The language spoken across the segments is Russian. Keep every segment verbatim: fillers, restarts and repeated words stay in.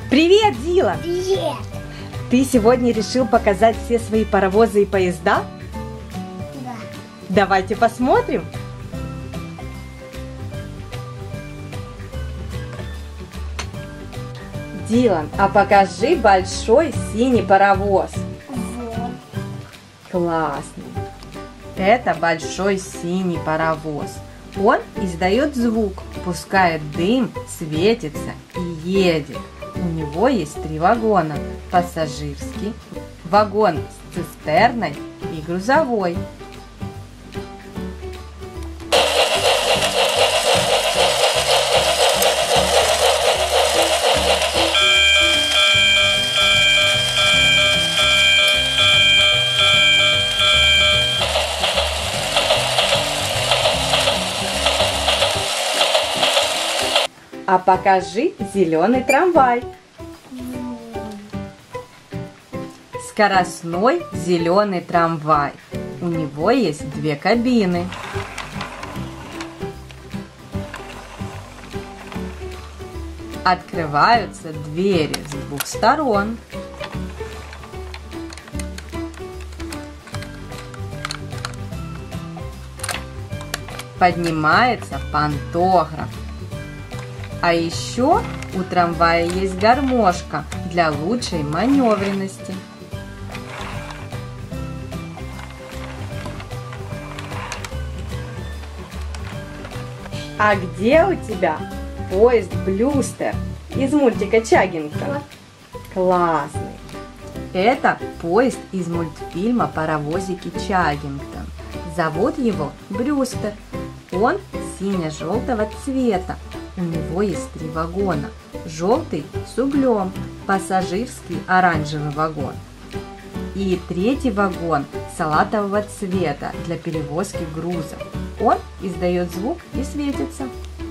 Привет, Дила! Привет! Ты сегодня решил показать все свои паровозы и поезда? Да. Давайте посмотрим. Дилан, а покажи большой синий паровоз. Вот. Классный. Это большой синий паровоз. Он издает звук, пускает дым, светится и едет. У него есть три вагона: пассажирский, вагон с цистерной и грузовой. А покажи зеленый трамвай. Скоростной зеленый трамвай. У него есть две кабины. Открываются двери с двух сторон. Поднимается пантограф. А еще у трамвая есть гармошка для лучшей маневренности. А где у тебя поезд Блюстер из мультика Чаггингтон? Классный! Это поезд из мультфильма «Паровозики Чаггингтон». Зовут его Брюстер. Он сине-желтого цвета. У него есть три вагона. Желтый с углем, пассажирский оранжевый вагон. И третий вагон салатового цвета для перевозки грузов. Он издает звук и светится.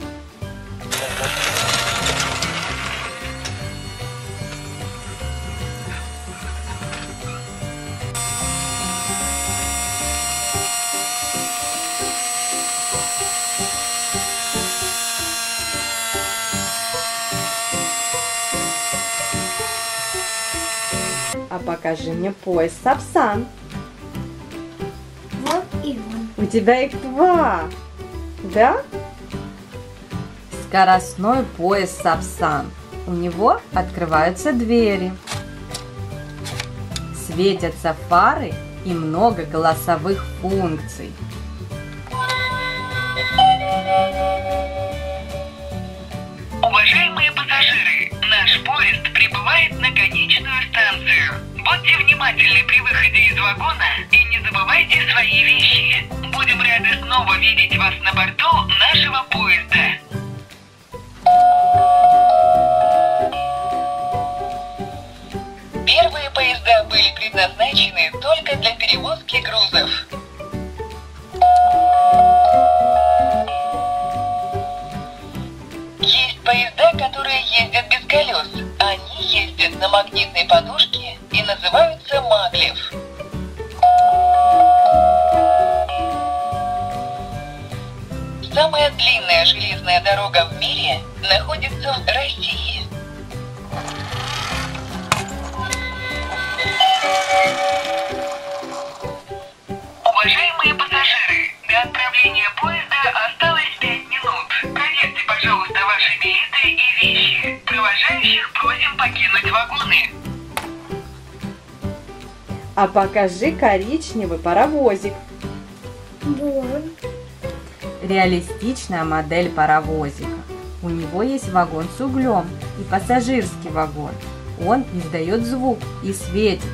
А покажи мне поезд Сапсан. Вот и он. У тебя их два, да? Скоростной поезд Сапсан. У него открываются двери. Светятся фары и много голосовых функций. Уважаемые пассажиры, наш поезд прибывает на конечную станцию. Будьте внимательны при выходе из вагона и не забывайте свои вещи. Будем рады снова видеть вас на борту нашего поезда. Первые поезда были предназначены только для перевозки грузов. Есть поезда, которые ездят без колес. Они ездят на магнитной подушке и называются маглев. Самая длинная железная дорога в мире находится в России. Уважаемые пассажиры, до отправления поезда осталось пять минут. Проверьте, пожалуйста, ваши билеты и вещи. Провожающих просим покинуть вагоны. А покажи коричневый паровозик. Вот. Реалистичная модель паровозика. У него есть вагон с углем и пассажирский вагон. Он издает звук и светится.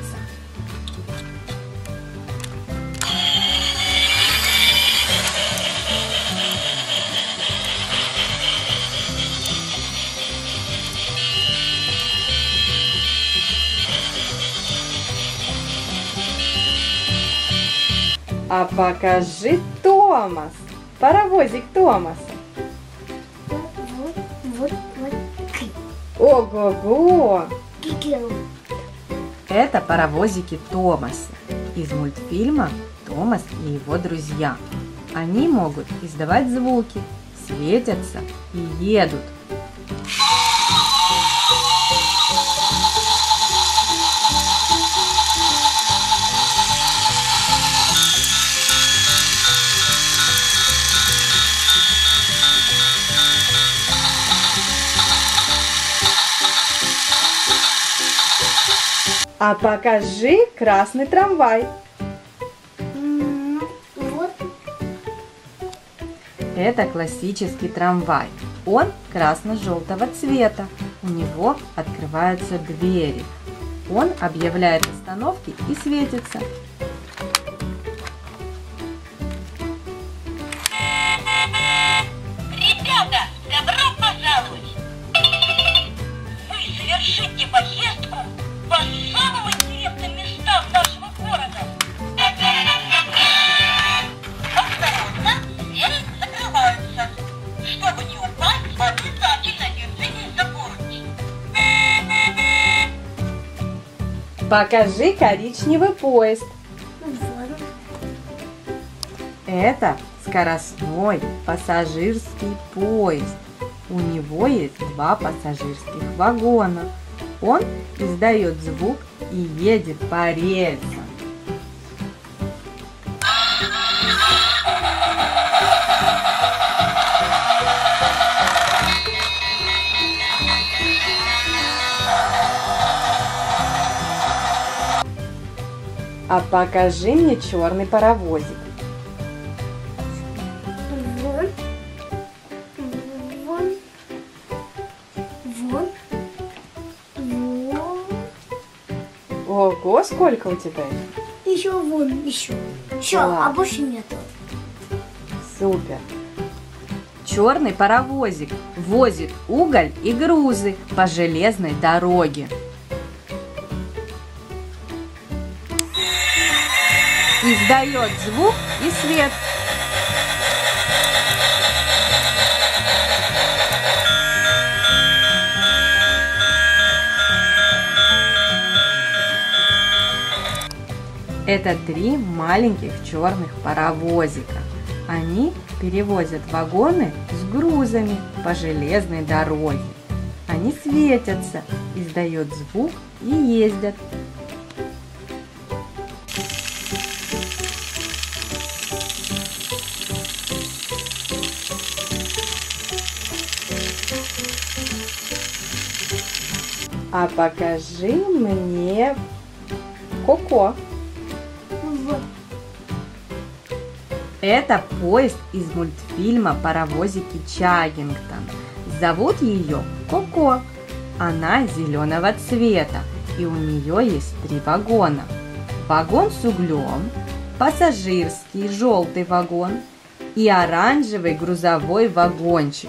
А покажи Томас, паровозик Томаса. Вот, вот, вот, вот. Ого-го! Кикил. Это паровозики Томаса из мультфильма «Томас и его друзья». Они могут издавать звуки, светятся и едут. А покажи красный трамвай. М, Вот. Это классический трамвай. Он красно-желтого цвета. У него открываются двери. Он объявляет остановки и светится. Ребята, добро пожаловать! Вы совершите поездку по самым интересным местам нашего города. Осторожно, двери закрываются. Чтобы не упасть, обязательно держитесь за поручни. Покажи коричневый поезд. Вот. Это скоростной пассажирский поезд. У него есть два пассажирских вагона. Он издает звук и едет по рельсам. А покажи мне черный паровозик. Вот. Вот. Вот. Вот. Ого, сколько у тебя их? Еще вон, еще. Все, Класс. а больше нету. Супер! Черный паровозик возит уголь и грузы по железной дороге. Издает звук и свет. Это три маленьких черных паровозика. Они перевозят вагоны с грузами по железной дороге. Они светятся, издают звук и ездят. А покажи мне Коко. Вот. Это поезд из мультфильма «Паровозики Чаггингтон». Зовут ее Коко. Она зеленого цвета, и у нее есть три вагона. Вагон с углем, пассажирский желтый вагон и оранжевый грузовой вагончик.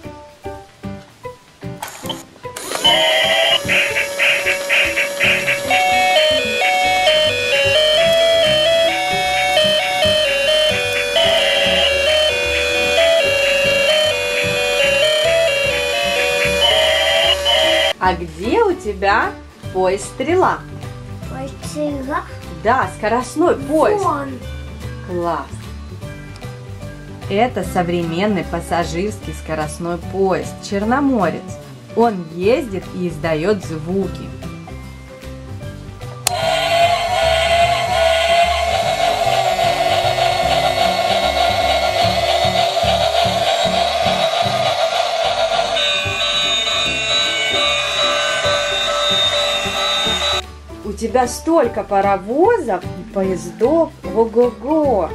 А где у тебя поезд «Стрела»? Поцелуй. Да, скоростной поезд. Вон. Класс! Это современный пассажирский скоростной поезд «Черноморец». Он ездит и издает звуки. У тебя столько паровозов и поездов. Ого-го!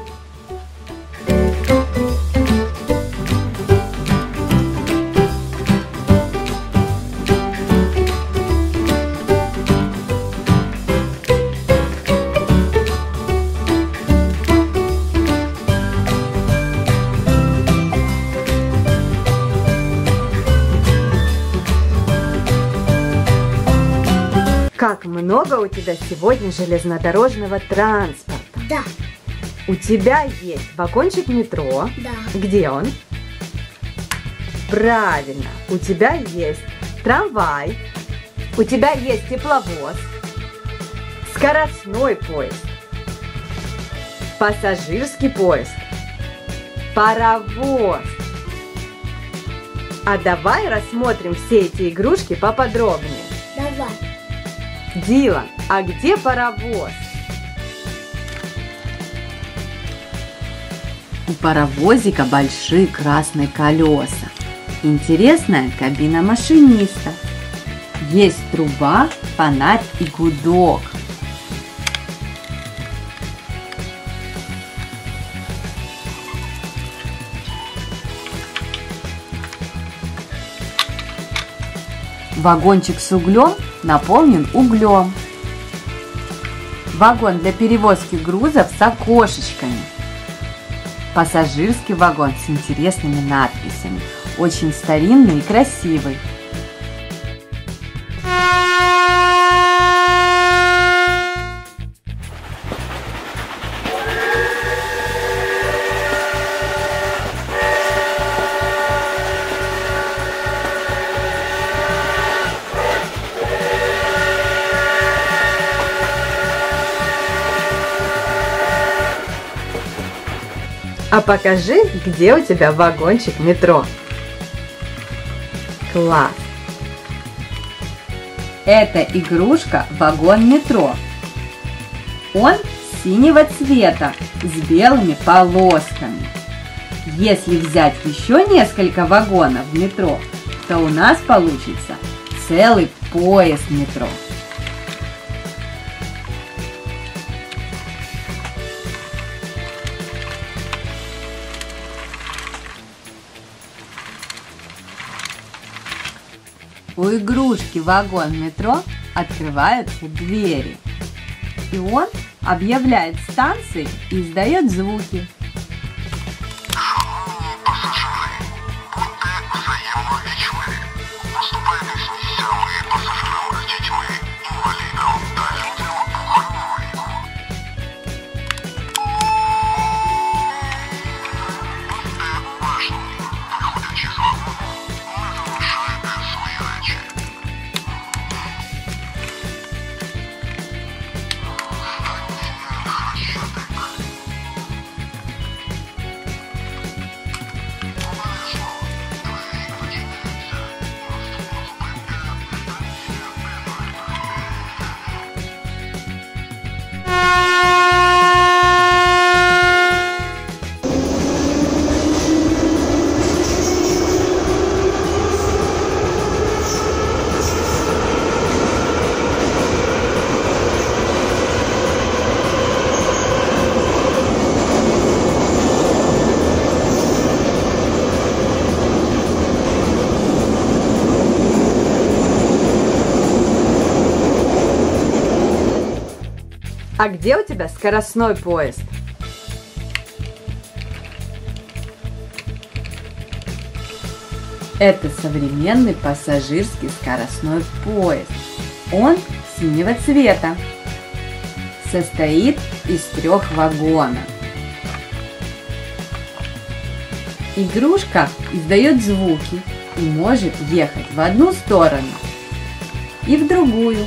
Как много у тебя сегодня железнодорожного транспорта. Да, У тебя есть вагончик метро. да. Где он? Правильно, у тебя есть трамвай, у тебя есть тепловоз, скоростной поезд, пассажирский поезд, паровоз. А давай рассмотрим все эти игрушки поподробнее. Давай. Дилан, а где паровоз? У паровозика большие красные колеса. Интересная кабина машиниста. Есть труба, фонарь и гудок. Вагончик с углем наполнен углем. Вагон для перевозки грузов с окошечками. Пассажирский вагон с интересными надписями. Очень старинный и красивый. А покажи, где у тебя вагончик метро. Класс! Это игрушка вагон метро. Он синего цвета с белыми полосками. Если взять еще несколько вагонов в метро, то у нас получится целый поезд метро. У игрушки вагон метро открываются двери, и он объявляет станции и издает звуки. А где у тебя скоростной поезд? Это современный пассажирский скоростной поезд. Он синего цвета. Состоит из трех вагонов. Игрушка издает звуки и может ехать в одну сторону и в другую.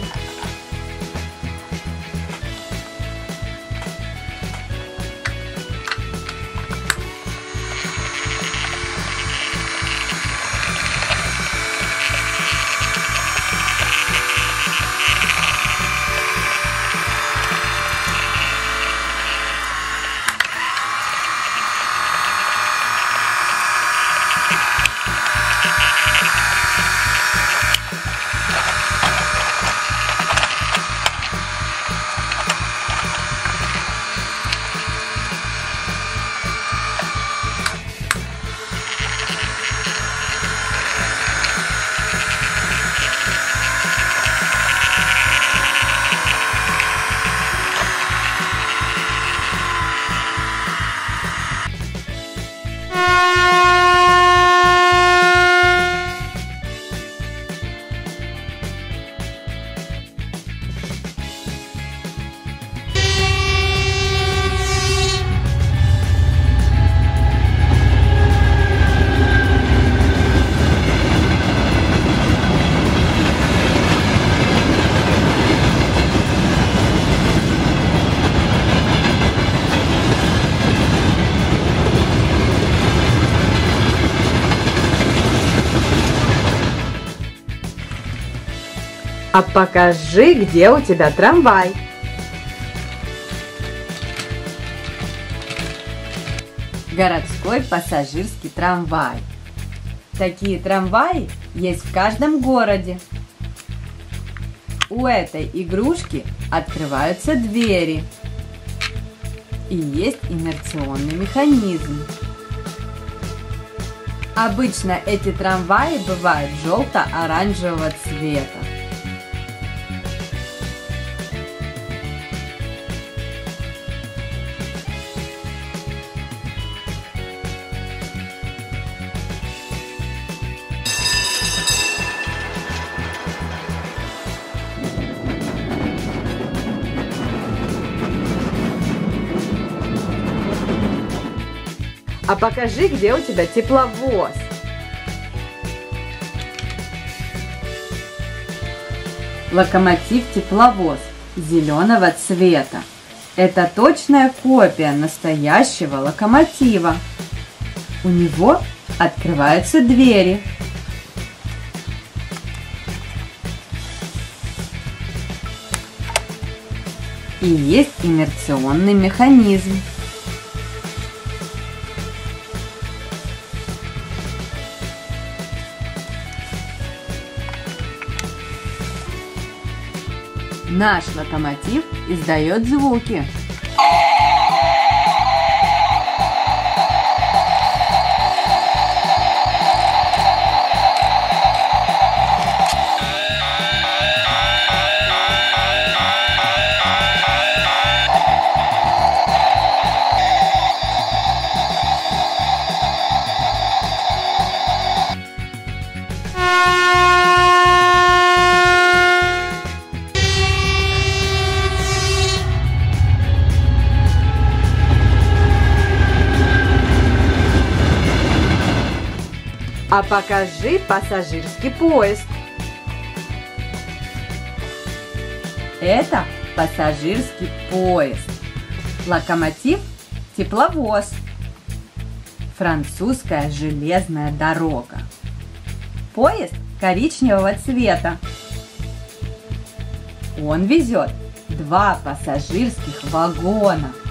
А покажи, где у тебя трамвай. Городской пассажирский трамвай. Такие трамваи есть в каждом городе. У этой игрушки открываются двери и есть инерционный механизм. Обычно эти трамваи бывают желто-оранжевого цвета. А покажи, где у тебя тепловоз. Локомотив-тепловоз зеленого цвета. Это точная копия настоящего локомотива. У него открываются двери. И есть инерционный механизм. Наш локомотив издает звуки. А покажи пассажирский поезд. Это пассажирский поезд. Локомотив – тепловоз. Французская железная дорога. Поезд коричневого цвета. Он везет два пассажирских вагона.